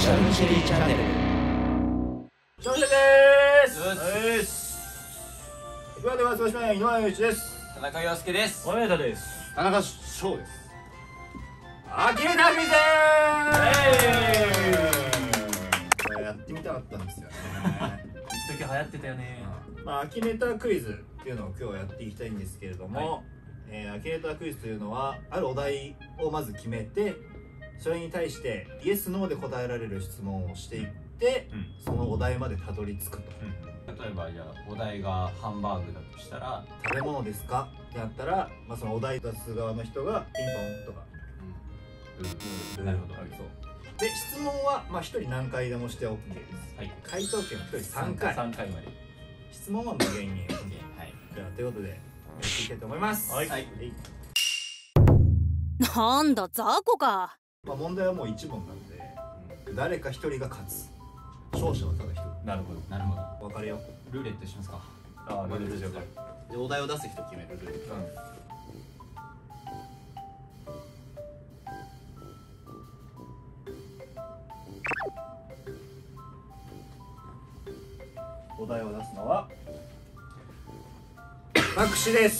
シャルチェリーチャンネル。 翔平です。今では少し前井上裕一です。 田中陽介です。 小宮田です。 田中翔です。 アキネタクイズやってみたかったんですよね。 一時流行ってたよね。 アキネタクイズっていうのを今日はやっていきたいんですけれども、アキネタクイズというのはあるお題をまず決めて、それに対してイエス・ノーで答えられる質問をしていって、そのお題までたどり着くと。 例えばじゃあお題がハンバーグだとしたら、 食べ物ですかってなったら、そのお題出す側の人がピンポンとか。 なるほど。 そうで、質問は1人何回でもして OK です。 はい。 回答権は1人3回。 3回まで。 質問は無限に OK。はい。じゃあということでやっていきたいと思います。はい。 なんだ雑魚か。 問題はもう1問なんで、誰か1人が勝つ。勝者はただ1人。 なるほど。なるほど。 分かるよ。 ルーレットしますか。 ああ、ルーレットしようか。 で、お題を出す人決めるルール。 お題を出すのは私です。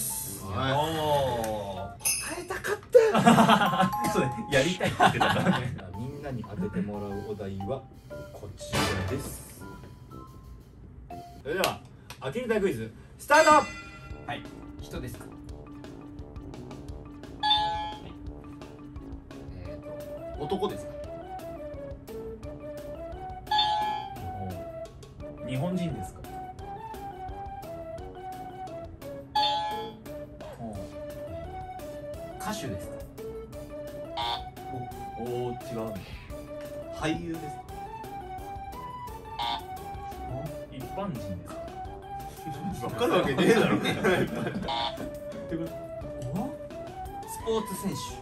おお。 答えたかった。 そうやりたいって言ってたからね。 みんなに当ててもらうお題はこちらです。それではアキネタクイズスタート。 はい。人ですか。 男ですか。 日本人ですか。歌手ですか。おお、違う。 俳優ですか。 一般人ですか。 わかるわけねえだろ。 ってこと。 スポーツ選手。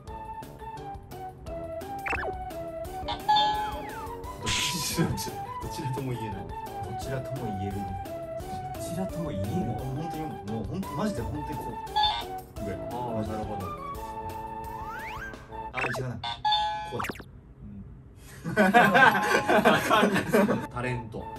どちらとも言えない。 どちらとも言える。 どちらとも言える。 もう本当にもう本当マジで本当にこう。 ああ、なるほど。 あ、違うな。こうタレント。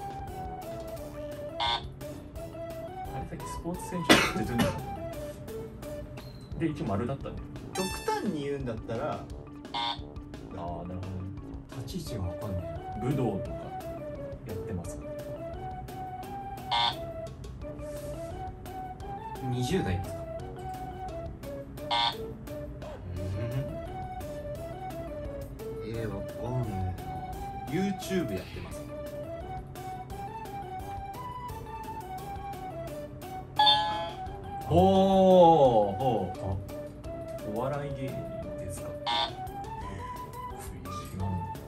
あれさっきスポーツ選手って言ってたんだで、一応丸だったね。 極端に言うんだったら、 ああ、なるほど。 立ち位置がわかんない。 武道とかやってますか。 20代ですか。わかんないな。YouTube やってます。 おお、お笑い芸人ですか。違う。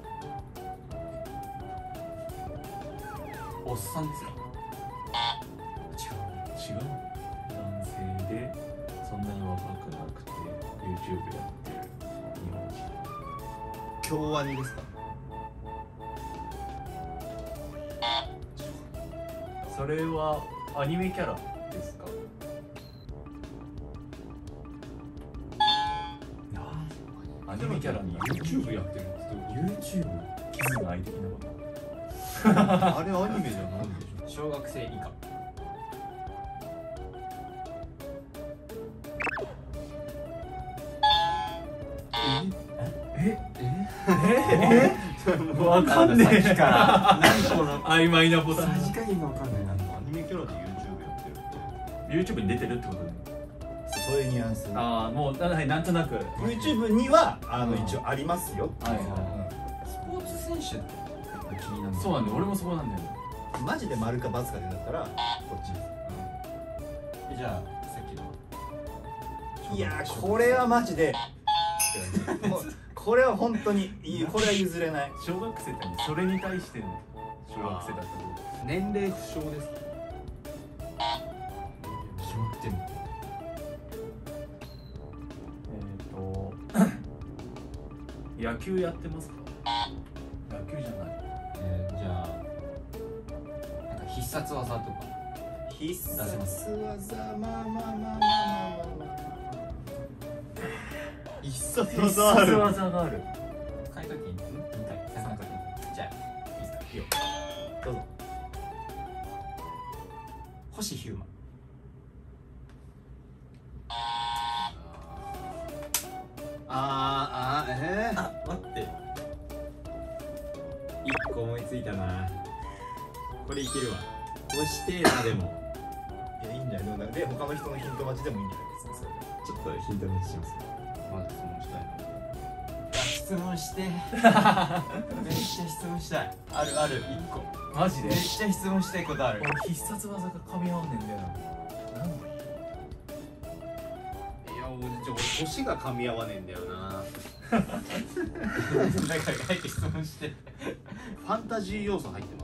おっさんですか。違う。男性でそんなに若くなくて YouTube やってる日本人。 京アニですか。 それはアニメキャラですか。アニメキャラに YouTube やってるんですけど、 YouTube キズナアイ的なこと。 あれアニメじゃないんでしょ。 小学生以下。わかんねえ。 さっきから何この曖昧なボタン。 さじ加減がわかんない。なんかアニメキャラで YouTube やってる。 YouTube に出てるってことね。 そういうニュアンス。 ああ、もうなんとなく YouTube には一応ありますよ。 はいはい。 スポーツ選手って気になる。 そうなんだよ。俺もそこなんだよ。 マジで丸か×かでだったらこっちです。 じゃあさっきの。 いやー、これはマジでもうこれは本当にこれは譲れない。 小学生ってそれに対しての小学生だったの。 年齢不詳ですか。決まってんの。 野球やってますか。野球じゃない。 じゃあなんか必殺技とか。 必殺技、まあ必殺技ある。 回答権2回3回。 いいよどうぞ。 星ヒューマン。 あ待って、1個思いついたな。これいけるわ。押してえな。でもいやいいんじゃないで他の人のヒント待ちでもいいんじゃないですかそれで。 ちょっとヒント待ちします。 まず質問したいな。 質問してめっちゃ質問したい。ある1個。 マジでめっちゃ質問したいことある。 俺必殺技が噛み合わんねんだよな。なんだいや俺星が噛み合わねえんだよな。 だから早く質問して。 ファンタジー要素入ってます。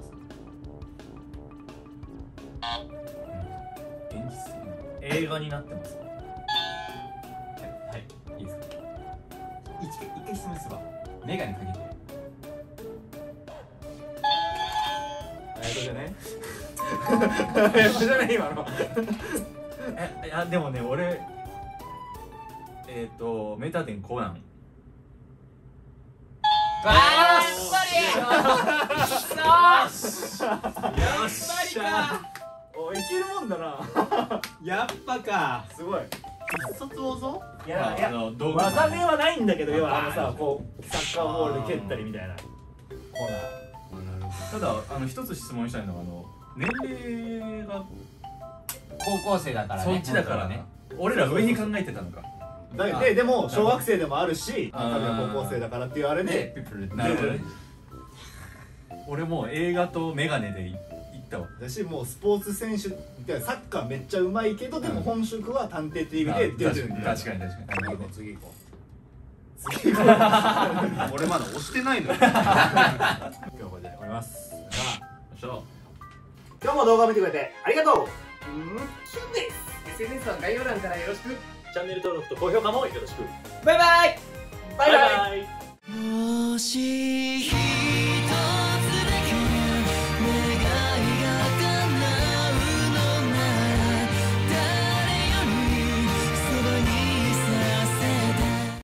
現実映画になってます。 はい、いいですか。一回質問するわ。メガネかけて。 じゃねじゃね今のいやでもね俺メタデンコナン。 あっぱりか。 おいけるもんだなやっぱか。 すごい。 必殺技？ いや道具技名はないんだけど、要はさこうサッカーボールで蹴ったりみたいなコーナー。 ただ一つ質問したいのは年齢が高校生だからね。 そっちだからね。俺ら上に考えてたのか。 でも小学生でもあるし、高校生だからっていうあれでなるほどね。俺もう映画とメガネで行ったわ。 だし、もうスポーツ選手みたいな、サッカーめっちゃうまいけどでも本職は探偵 TV で出てるんだよ。 確かに次行こ次行こうう。俺まだ押してないのよ。 今日はこれで終わります。今日も動画を見てくれてありがとう。キュンです。 SNS は概要欄からよろしく。チャンネル登録と高評価もよろしく。 バイバイ。 バイバイ。